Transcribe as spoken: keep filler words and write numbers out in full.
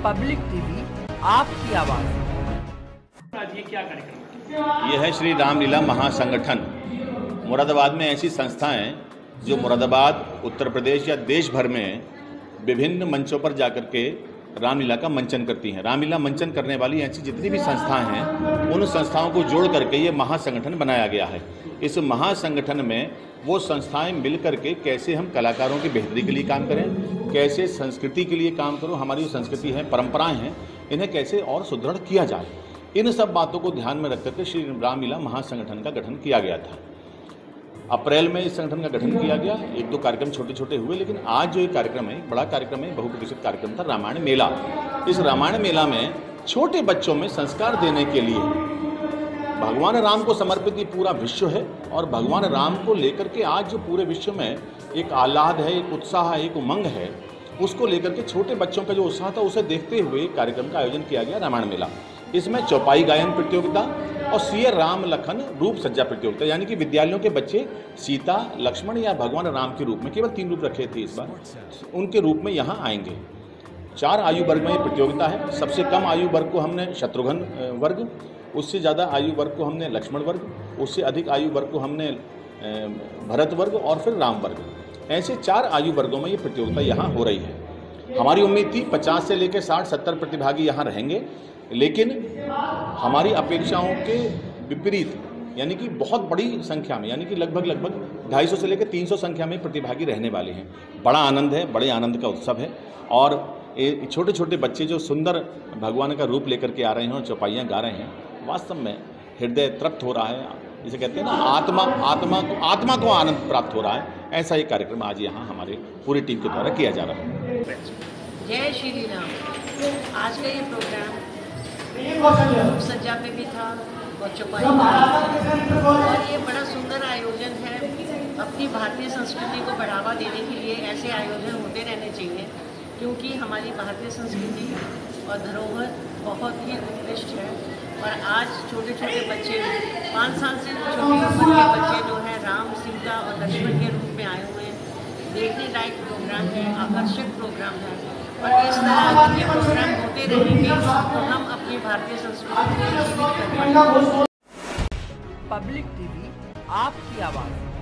Public TV आपकी आवाज़। आज ये क्या कार्यक्रम? यह है श्री रामलीला महासंगठन। मुरादाबाद में ऐसी संस्थाएं जो मुरादाबाद, उत्तर प्रदेश या देश भर में विभिन्न मंचों पर जाकर के रामलीला का मंचन करती हैं। रामलीला मंचन करने वाली ऐसी जितनी भी संस्थाएं हैं, उन संस्थाओं को जोड़ करके ये महासंगठन बनाया गया है। इस महासंगठन में वो संस्थाएं मिल करके कैसे हम कलाकारों की बेहतरी के लिए काम करें, कैसे संस्कृति के लिए काम करो, हमारी जो संस्कृति है, परंपराएं हैं, इन्हें कैसे और सुदृढ़ किया जाए, इन सब बातों को ध्यान में रख करके श्री रामलीला महासंगठन का गठन किया गया था। अप्रैल में इस संगठन का गठन किया गया। एक दो कार्यक्रम छोटे छोटे हुए, लेकिन आज जो ये कार्यक्रम है, बड़ा कार्यक्रम है, बहुप्रतीक्षित कार्यक्रम था, रामायण मेला। इस रामायण मेला में छोटे बच्चों में संस्कार देने के लिए भगवान राम को समर्पित ये पूरा विश्व है, और भगवान राम को लेकर के आज जो पूरे विश्व में एक आह्लाद है, एक उत्साह है, एक उमंग है, उसको लेकर के छोटे बच्चों का जो उत्साह था, उसे देखते हुए कार्यक्रम का आयोजन किया गया रामायण मेला। इसमें चौपाई गायन प्रतियोगिता और सिय राम लखन रूप सज्जा प्रतियोगिता, यानी कि विद्यालयों के बच्चे सीता, लक्ष्मण या भगवान राम के रूप में, केवल तीन रूप रखे थे इस बार, उनके रूप में यहाँ आएंगे। चार आयु वर्ग में ये प्रतियोगिता है। सबसे कम आयु वर्ग को हमने शत्रुघ्न वर्ग, उससे ज़्यादा आयु वर्ग को हमने लक्ष्मण वर्ग, उससे अधिक आयु वर्ग को हमने भरत वर्ग और फिर राम वर्ग। ऐसे चार आयु वर्गों में ये प्रतियोगिता यहाँ हो रही है। हमारी उम्मीद थी पचास से लेकर साठ सत्तर प्रतिभागी यहाँ रहेंगे, लेकिन हमारी अपेक्षाओं के विपरीत, यानी कि बहुत बड़ी संख्या में, यानी कि लगभग लगभग ढाई सौ से लेकर तीन सौ संख्या में प्रतिभागी रहने वाले हैं। बड़ा आनंद है, बड़े आनंद का उत्सव है, और ये छोटे छोटे बच्चे जो सुंदर भगवान का रूप लेकर के आ रहे हैं और चौपाइयाँ गा रहे हैं, वास्तव में हृदय तृप्त हो रहा है। जिसे कहते हैं ना, आत्मा आत्मा को आत्मा को आनंद प्राप्त हो रहा है। ऐसा एक कार्यक्रम आज यहाँ हमारे पूरी टीम के द्वारा किया जा रहा है। जय श्री राम। आज का ये प्रोग्राम रूप सज्जा पे भी था और चौपाई था, और ये बड़ा सुंदर आयोजन है। अपनी भारतीय संस्कृति को बढ़ावा देने के लिए ऐसे आयोजन होते रहने चाहिए, क्योंकि हमारी भारतीय संस्कृति और धरोहर बहुत ही उत्कृष्ट है। और आज छोटे छोटे बच्चे, पाँच साल से छोटी उम्र के बच्चे जो हैं, राम, सीता और लक्ष्मण के रूप में आए हुए हैं। देखने लायक प्रोग्राम है, आकर्षक प्रोग्राम है, और इस तरह ये प्रोग्राम होते रहेंगे तो हम अपनी भारतीय संस्कृति को जीवित कर पाएंगे। पब्लिक टीवी आपकी आवाज़।